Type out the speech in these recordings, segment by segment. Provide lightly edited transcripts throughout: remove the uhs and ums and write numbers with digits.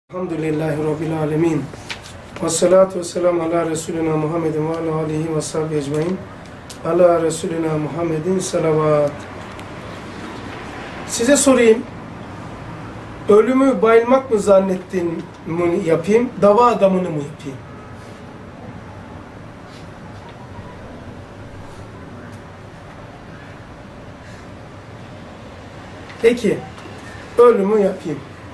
Elhamdülillahi Rabbil alemin. Ve salatu ve selamu ala Resulina Muhammedin ve ala alihi ve sahibi ecmain. Ala Resulina Muhammedin salavat. Size sorayım. Ölümü bayılmak mı zannettin mi yapayım? Dava adamını mı yapayım? Peki. Ölümü yapayım.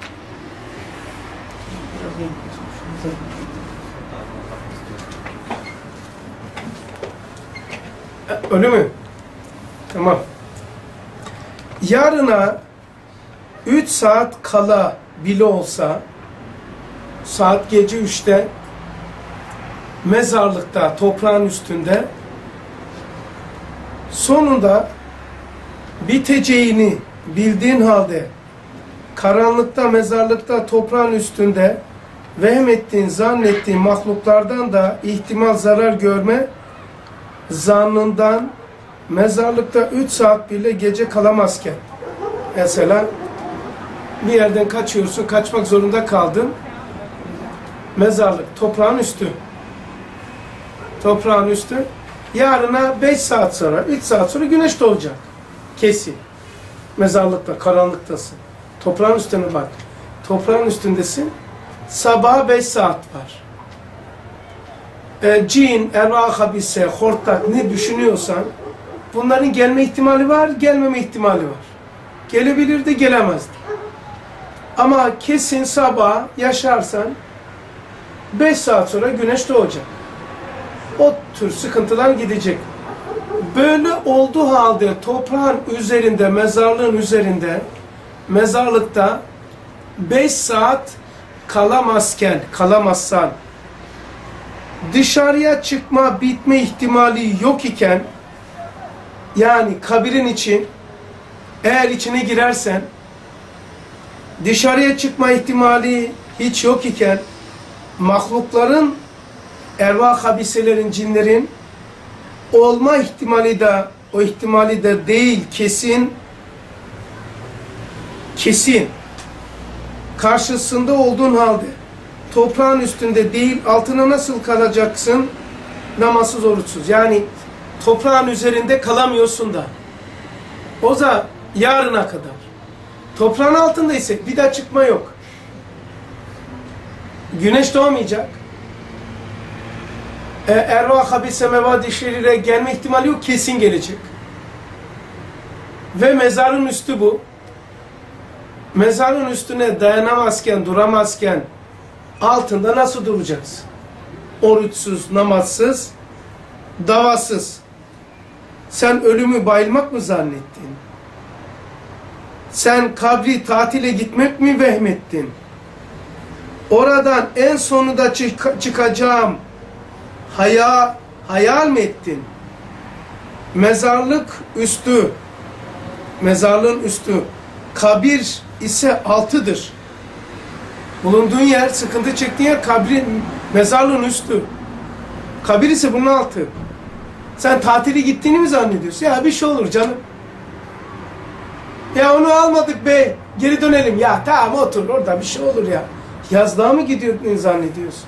Ölümü. Tamam. Yarına 3 saat kala bile olsa saat gece 3'te mezarlıkta, toprağın üstünde sonunda biteceğini bildiğin halde karanlıkta, mezarlıkta, toprağın üstünde vehmettiğin, zannettiğin mahluklardan da ihtimal zarar görme zannından mezarlıkta 3 saat bile gece kalamazken, mesela bir yerden kaçıyorsun, kaçmak zorunda kaldın, mezarlık, toprağın üstü, toprağın üstü, yarına 5 saat sonra, 3 saat sonra güneş doğacak, kesin, mezarlıkta, karanlıktasın, toprağın üstüne bak, toprağın üstündesin, sabaha 5 saat var. Cin, ervah habise, hortlak ne düşünüyorsan bunların gelme ihtimali var, gelmeme ihtimali var. Gelebilirdi, gelemezdi. Ama kesin sabah yaşarsan 5 saat sonra güneş doğacak. O tür sıkıntılar gidecek. Böyle olduğu halde toprağın üzerinde, mezarlığın üzerinde, mezarlıkta 5 saat kalamazsan, dışarıya çıkma, bitme ihtimali yok iken, yani kabirin için, eğer içine girersen, dışarıya çıkma ihtimali hiç yok iken, mahlukların, ervah habiselerin, cinlerin olma ihtimali de, o ihtimali de değil, kesin, karşısında olduğun halde, toprağın üstünde değil, altına nasıl kalacaksın? Namazsız, oruçsuz. Yani toprağın üzerinde kalamıyorsun da. O da yarına kadar. Toprağın altında ise bir daha çıkma yok. Güneş doğmayacak. Ervah habise mevadi şerire gelme ihtimali yok, kesin gelecek. Ve mezarın üstü bu. Mezarın üstüne dayanamazken, duramazken altında nasıl duracaksın? Oruçsuz, namazsız, davasız. Sen ölümü bayılmak mı zannettin? Sen kabri tatile gitmek mi vehmettin? Oradan en sonunda çıkacağım hayal mi ettin? Mezarlık üstü, mezarlığın üstü, kabir ise altıdır. Bulunduğun yer, sıkıntı çektiğin yer kabrin, mezarlığın üstü. Kabir ise bunun altı. Sen tatili gittiğini mi zannediyorsun? Ya bir şey olur canım. Ya onu almadık be, geri dönelim. Ya tamam otur orada bir şey olur ya. Yazlığa mı gidiyorsun zannediyorsun?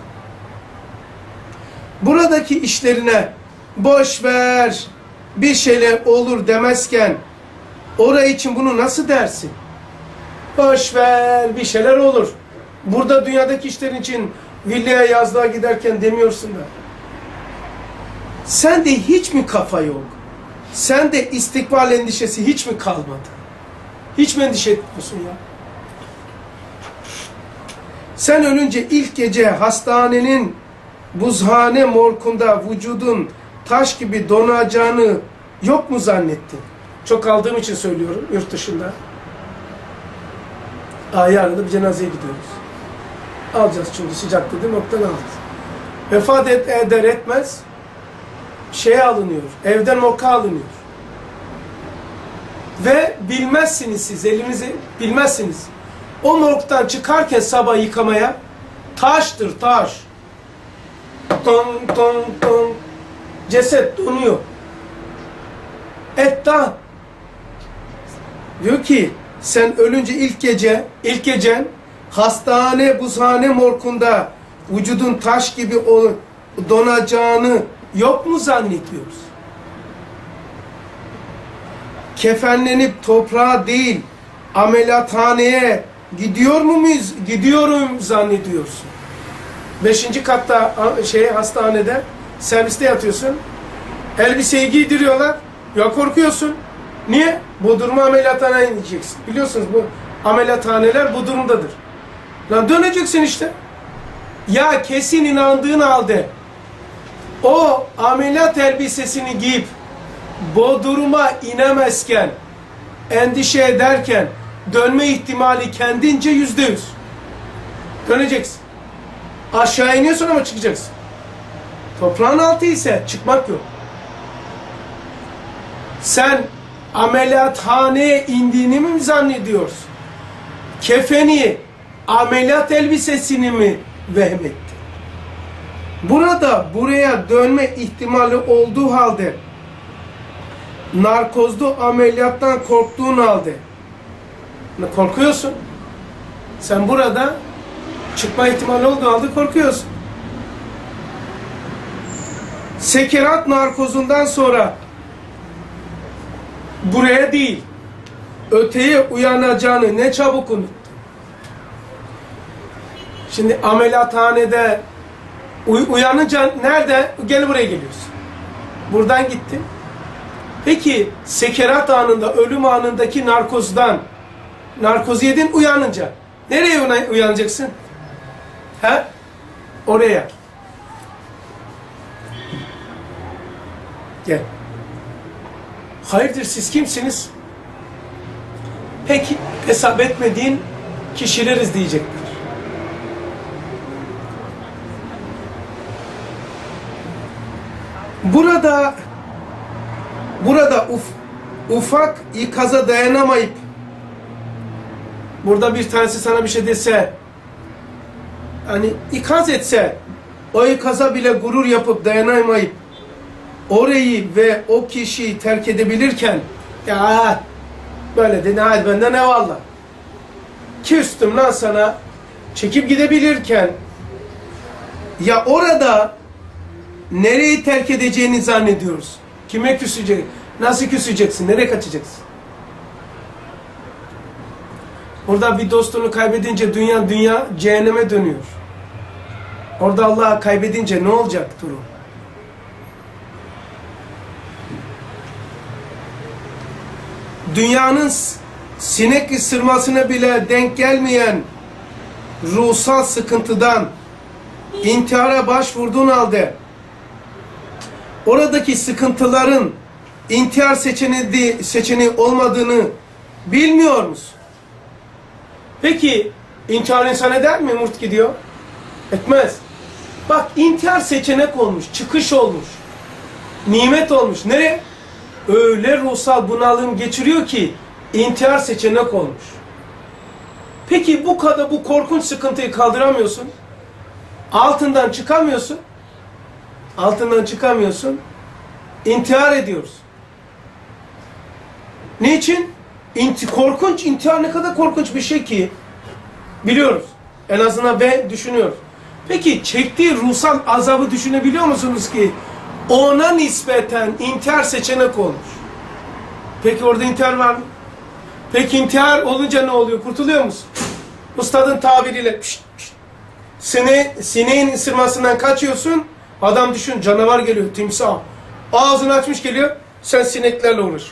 Buradaki işlerine boş ver, bir şeyler olur demezken oraya için bunu nasıl dersin? Boş ver, bir şeyler olur. Burada dünyadaki işlerin için villaya, yazlığa giderken demiyorsun da. Sende hiç mi kafa yok? Sende istikbal endişesi hiç mi kalmadı? Hiç mi endişe etmiyorsun ya? Sen ölünce ilk gece hastanenin buzhane morgunda vücudun taş gibi donacağını yok mu zannettin? Çok aldığım için söylüyorum yurt dışında. Yarın da bir cenazeye gidiyoruz. Alacağız çünkü sıcak dedi, noktadan alacağız. Vefat eder etmez şeye alınıyor, evden morga alınıyor. Ve bilmezsiniz siz, elinizi bilmezsiniz. O morgdan çıkarken sabah yıkamaya taştır, taş. Ton ton ton. Ceset donuyor. Et daha. Diyor ki sen ölünce ilk gecen hastane, buzhane morgunda vücudun taş gibi donacağını yok mu zannediyoruz? Kefenlenip toprağa değil, ameliyathaneye gidiyor muyuz? Gidiyorum zannediyorsun. 5. katta hastanede serviste yatıyorsun. Elbiseyi giydiriyorlar. Ya korkuyorsun. Niye? Bodrum'a ameliyathaneye gideceksin. Biliyorsunuz bu ameliyathaneler bu durumdadır. Lan döneceksin işte. Ya kesin inandığın halde o ameliyat elbisesini giyip Bodrum'a inemezken, endişe ederken dönme ihtimali kendince %100. Döneceksin. Aşağı iniyorsun ama çıkacaksın. Toprağın altı ise çıkmak yok. Sen ameliyathaneye indiğini mi zannediyorsun? Kefeni, ameliyat elbisesini mi vehmettin? Buraya dönme ihtimali olduğu halde, narkozlu ameliyattan korktuğun halde, korkuyorsun. Sen burada çıkma ihtimali olduğu halde korkuyorsun. Sekerat narkozundan sonra buraya değil, öteye uyanacağını ne çabuk unuttun. Şimdi ameliyathanede uyanınca nerede? Gel buraya geliyorsun. Buradan gittin. Peki sekerat anında, ölüm anındaki narkoz yedin uyanınca. Nereye uyanacaksın? He? Oraya. Gel. Hayırdır siz kimsiniz? Peki hesap etmediğin kişileriz diyecekler. Burada ufak ikaza dayanamayıp burada bir tanesi sana bir şey dese, hani ikaz etse, o ikaza bile gurur yapıp dayanamayıp orayı ve o kişiyi terk edebilirken, ya böyle dedi, hadi benden ne valla, küstüm lan sana, çekip gidebilirken, ya orada nereyi terk edeceğini zannediyoruz. Kime küsecek? Nasıl küseceksin? Nereye kaçacaksın? Orada bir dostunu kaybedince dünya cehenneme dönüyor. Orada Allah'ı kaybedince ne olacak durum? Dünyanın sinek ısırmasına bile denk gelmeyen ruhsal sıkıntıdan intihara başvurduğun halde oradaki sıkıntıların intihar seçeneği olmadığını bilmiyor musun? Peki intihar insan eder mi? Murt gidiyor. Etmez. Bak intihar seçenek olmuş, çıkış olmuş, nimet olmuş. Nereye? Öyle ruhsal bunalım geçiriyor ki intihar seçenek olmuş. Peki bu korkunç sıkıntıyı kaldıramıyorsun. Altından çıkamıyorsun. İntihar ediyoruz. Niçin? Korkunç, intihar ne kadar korkunç bir şey ki biliyoruz. En azından düşünüyoruz. Peki çektiği ruhsal azabı düşünebiliyor musunuz ki ona nispeten intihar seçenek olmuş? Peki orada intihar var mı? Peki intihar olunca ne oluyor? Kurtuluyor musun? Ustadın tabiriyle sineğin ısırmasından kaçıyorsun. Adam düşün, canavar geliyor, timsah. Ağzını açmış geliyor, sen sineklerle uğraşıyorsun.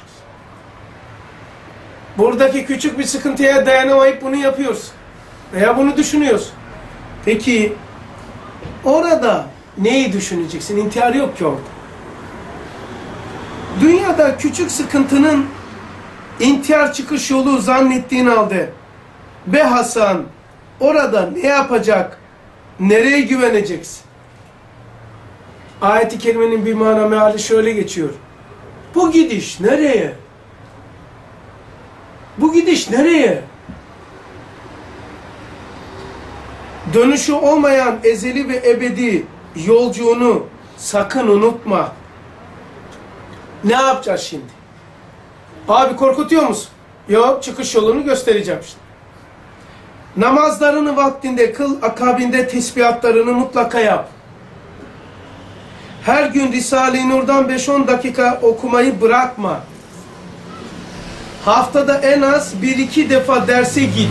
Buradaki küçük bir sıkıntıya dayanamayıp bunu yapıyorsun. Veya bunu düşünüyorsun. Peki orada neyi düşüneceksin? İntihar yok ki orada. Dünyada küçük sıkıntının intihar çıkış yolu zannettiğin halde be Hasan, orada ne yapacak? Nereye güveneceksin? Ayet-i kerimenin bir meali şöyle geçiyor. Bu gidiş nereye? Bu gidiş nereye? Dönüşü olmayan ezeli ve ebedi yolculuğunu sakın unutma. Ne yapacağız şimdi? Abi korkutuyor musun? Yok, çıkış yolunu göstereceğim şimdi. Namazlarını vaktinde kıl, akabinde tesbihatlarını mutlaka yap. Her gün Risale-i Nur'dan 5-10 dakika okumayı bırakma. Haftada en az 1-2 defa derse git.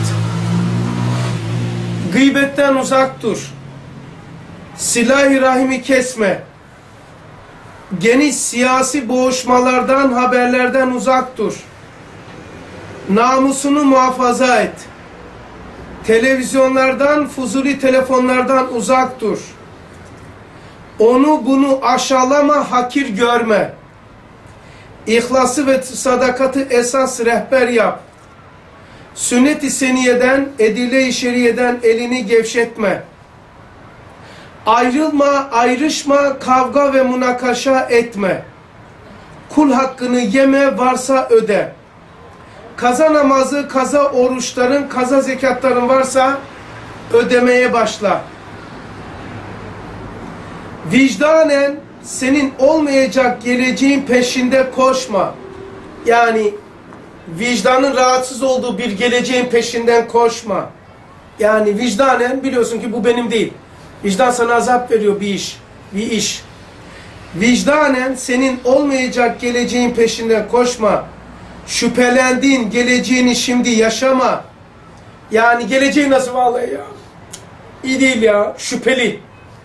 Gıybetten uzak dur. Silah-ı rahimi kesme. Geniş siyasi boğuşmalardan, haberlerden uzak dur. Namusunu muhafaza et. Televizyonlardan, fuzuli telefonlardan uzak dur. Onu bunu aşağılama, hakir görme. İhlası ve sadakatı esas rehber yap. Sünnet-i seniyeden, edile-i şeriyeden elini gevşetme. Ayrılma, ayrışma, kavga ve münakaşa etme. Kul hakkını yeme, varsa öde. Kaza namazı, kaza oruçların, kaza zekatların varsa ödemeye başla. Vicdanen senin olmayacak geleceğin peşinde koşma. Yani vicdanın rahatsız olduğu bir geleceğin peşinden koşma. Yani vicdanen biliyorsun ki bu benim değil. Vicdan sana azap veriyor bir iş. Vicdanen senin olmayacak geleceğin peşinden koşma. Şüphelendiğin geleceğini şimdi yaşama. Yani geleceği nasıl vallahi ya? İyi değil ya, şüpheli.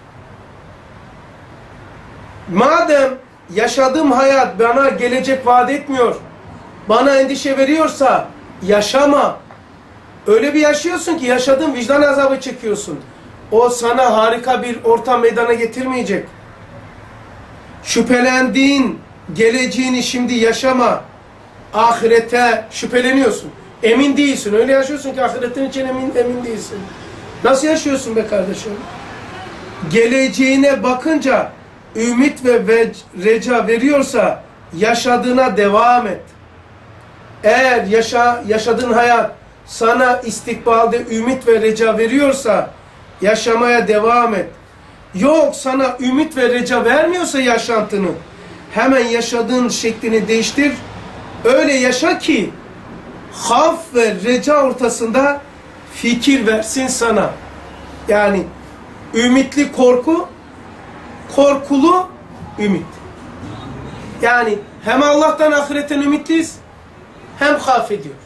Madem yaşadığım hayat bana gelecek vaat etmiyor, bana endişe veriyorsa yaşama. Öyle bir yaşıyorsun ki yaşadığın vicdan azabı çekiyorsun. O sana harika bir ortam meydana getirmeyecek. Şüphelendiğin geleceğini şimdi yaşama. Ahirete şüpheleniyorsun. Emin değilsin. Öyle yaşıyorsun ki ahiretin için emin değilsin. Nasıl yaşıyorsun be kardeşim? Geleceğine bakınca ümit ve reca veriyorsa yaşadığına devam et. Eğer yaşadığın hayat sana istikbalde ümit ve reca veriyorsa yaşamaya devam et. Yok sana ümit ve reca vermiyorsa yaşantını, hemen yaşadığın şeklini değiştir. Öyle yaşa ki haf ve reca ortasında fikir versin sana. Yani ümitli korku, korkulu ümit. Yani hem Allah'tan ahiretten ümitliyiz, hem haf ediyoruz.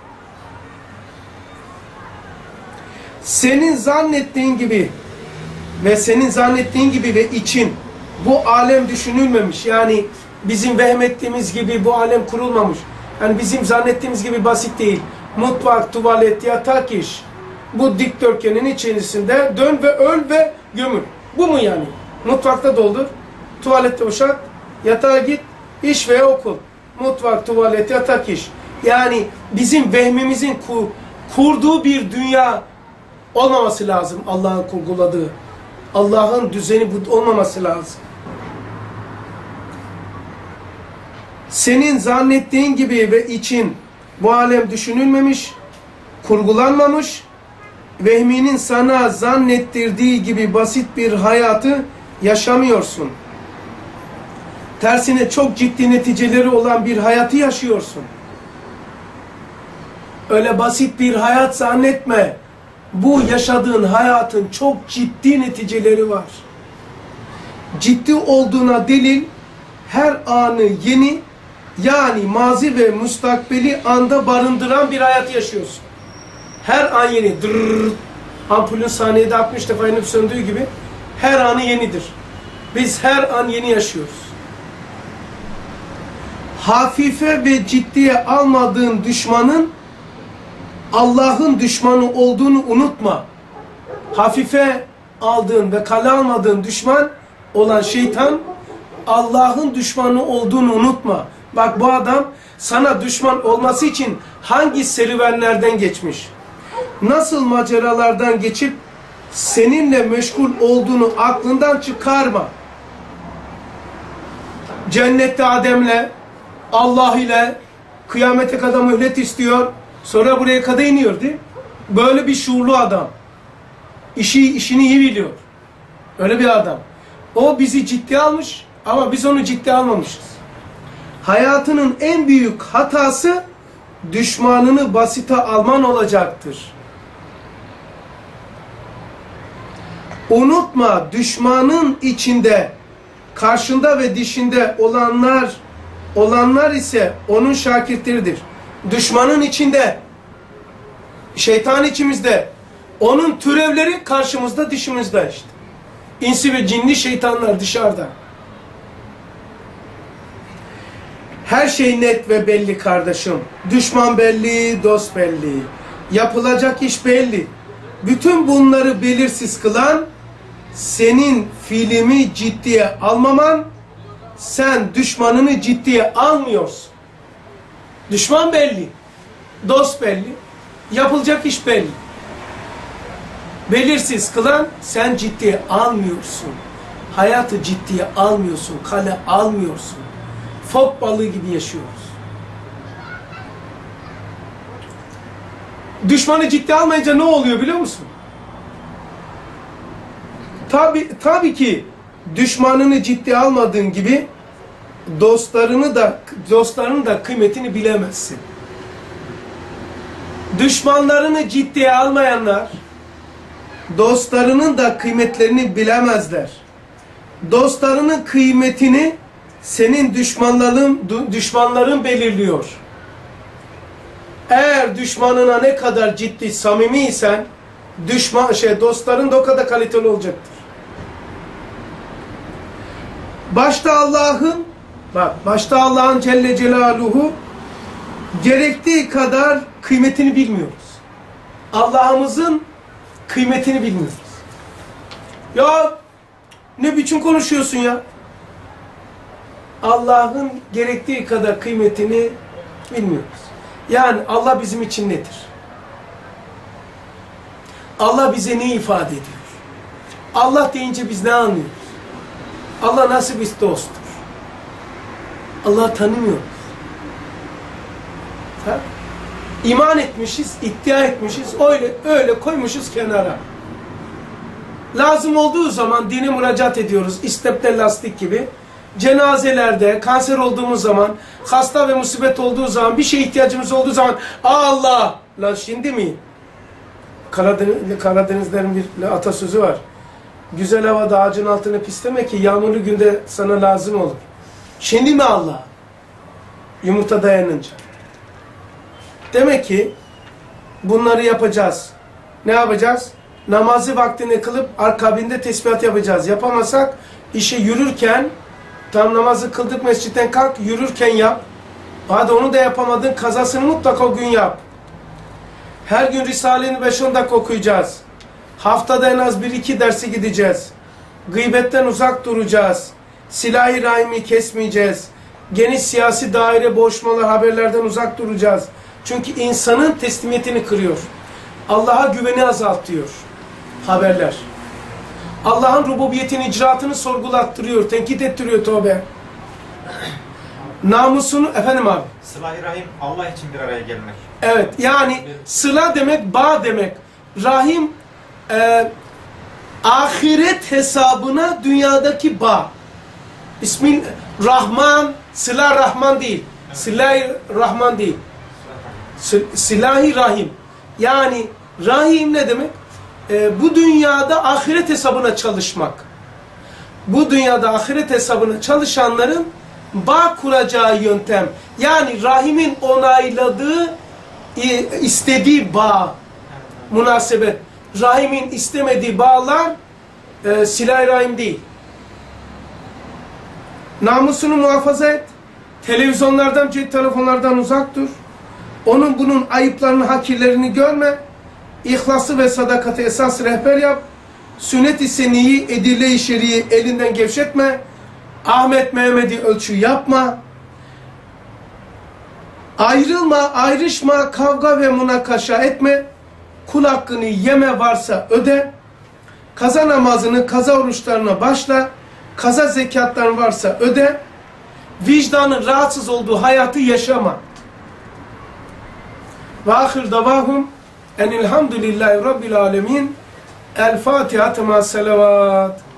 Senin zannettiğin gibi ve için bu alem düşünülmemiş. Yani bizim vehmettiğimiz gibi bu alem kurulmamış. Yani bizim zannettiğimiz gibi basit değil. Mutfak, tuvalet, yatak iş. Bu dikdörtgenin içerisinde dön ve öl ve gömül. Bu mu yani? Mutfakta doldur, tuvalette boşalt, yatağa git, iş ve okul. Mutfak, tuvalet, yatak iş. Yani bizim vehmimizin kurduğu bir dünya olmaması lazım. Allah'ın kurguladığı. Allah'ın düzeni bu olmaması lazım. Senin zannettiğin gibi ve için bu alem düşünülmemiş, kurgulanmamış, vehminin sana zannettirdiği gibi basit bir hayatı yaşamıyorsun. Tersine çok ciddi neticeleri olan bir hayatı yaşıyorsun. Öyle basit bir hayat zannetme. Bu yaşadığın hayatın çok ciddi neticeleri var. Ciddi olduğuna delil her anı yeni, yani mazi ve müstakbeli anda barındıran bir hayat yaşıyorsun. Her an yeni. Dırrrr. Ampulün saniyede 60 defa yanıp söndüğü gibi her anı yenidir. Biz her an yeni yaşıyoruz. Hafife ve ciddiye almadığın düşmanın Allah'ın düşmanı olduğunu unutma. Hafife aldığın ve kale almadığın düşman olan şeytan Allah'ın düşmanı olduğunu unutma. Bak bu adam sana düşman olması için hangi serüvenlerden geçmiş? Nasıl maceralardan geçip seninle meşgul olduğunu aklından çıkarma. Cennette Adem'le, Allah ile kıyamete kadar mühlet istiyor. Sonra buraya kadar iniyor değil mi? Böyle bir şuurlu adam. İşini iyi biliyor. Öyle bir adam. O bizi ciddiye almış ama biz onu ciddiye almamışız. Hayatının en büyük hatası düşmanını basite alman olacaktır. Unutma, düşmanın içinde, karşında ve dışında olanlar ise onun şakirtleridir. Düşmanın içinde, şeytan içimizde, onun türevleri karşımızda, dışımızda işte. İnsi ve cinli şeytanlar dışarıda. Her şey net ve belli kardeşim. Düşman belli, dost belli. Yapılacak iş belli. Bütün bunları belirsiz kılan, senin fiilimi ciddiye almaman, sen düşmanını ciddiye almıyorsun. Düşman belli, dost belli, yapılacak iş belli. Belirsiz kılan, sen ciddiye almıyorsun. Hayatı ciddiye almıyorsun, kale almıyorsun. Fok balığı gibi yaşıyoruz. Düşmanı ciddiye almayınca ne oluyor biliyor musun? Tabii ki düşmanını ciddiye almadığın gibi dostlarının da kıymetini bilemezsin. Düşmanlarını ciddiye almayanlar dostlarının da kıymetlerini bilemezler. Dostlarının kıymetini senin düşmanların belirliyor. Eğer düşmanına ne kadar ciddi, samimiysen dostların da o kadar kaliteli olacaktır. Başta Allah'ın Celle Celaluhu gerektiği kadar kıymetini bilmiyoruz. Allah'ımızın kıymetini bilmiyoruz. Ya ne biçim konuşuyorsun ya? Allah'ın gerektiği kadar kıymetini bilmiyoruz. Yani Allah bizim için nedir? Allah bize ne ifade ediyor? Allah deyince biz ne anlıyoruz? Allah nasıl bir dosttur? Allah'ı tanımıyoruz. Ha? İman etmişiz, iddia etmişiz, öyle koymuşuz kenara. Lazım olduğu zaman dine müracaat ediyoruz, istepte lastik gibi. Cenazelerde, kanser olduğumuz zaman, hasta ve musibet olduğu zaman, bir şeye ihtiyacımız olduğu zaman, Allah! Lan şimdi mi? Karadenizlerin bir atasözü var. Güzel havada ağacın altına pisleme ki yağmurlu günde sana lazım olur. Şimdi mi Allah? Yumurta dayanınca. Demek ki bunları yapacağız. Ne yapacağız? Namazı vaktinde kılıp akabinde tesbihat yapacağız. Yapamasak işe yürürken, tam namazı kıldık mescitten kalk, yürürken yap. Hadi onu da yapamadın, kazasını mutlaka o gün yap. Her gün Risale'ni 5-10 dakika okuyacağız. Haftada en az 1-2 dersi gideceğiz. Gıybetten uzak duracağız. Silah-ı rahimi kesmeyeceğiz. Geniş siyasi daire, boğuşmalar, haberlerden uzak duracağız. Çünkü insanın teslimiyetini kırıyor. Allah'a güveni azaltıyor haberler. Allah'ın rububiyetini, icraatını sorgulattırıyor, tenkit ettiriyor tövbe. Namusunu, efendim abi. Sıla-i Rahim Allah için bir araya gelmek. Evet, yani sıla demek, bağ demek. Rahim, ahiret hesabına dünyadaki bağ. İsmin Rahman, Sıla Rahman değil. Sıla-i Rahman değil. Sıla-i Rahim. Yani Rahim ne demek? Bu dünyada ahiret hesabına çalışmak. Bu dünyada ahiret hesabına çalışanların bağ kuracağı yöntem. Yani Rahim'in onayladığı, istediği bağ, münasebet. Rahim'in istemediği bağlar Sıla-i Rahim değil. Namusunu muhafaza et. Televizyonlardan, cep telefonlardan uzak dur. Onun bunun ayıplarını, hakirlerini görme. İhlası ve sadakati esas rehber yap. Sünnet-i seniyi, edille-i şeriyi elinden gevşetme. Ahmet Mehmet'i ölçü yapma. Ayrılma, ayrışma, kavga ve münakaşa etme. Kul hakkını yeme varsa öde. Kaza namazını, kaza oruçlarına başla. Kaza zekatların varsa öde. Vicdanın rahatsız olduğu hayatı yaşama. Ve ahir davahum enilhamdülillahi rabbil alemin. El Fatiha ma salavat.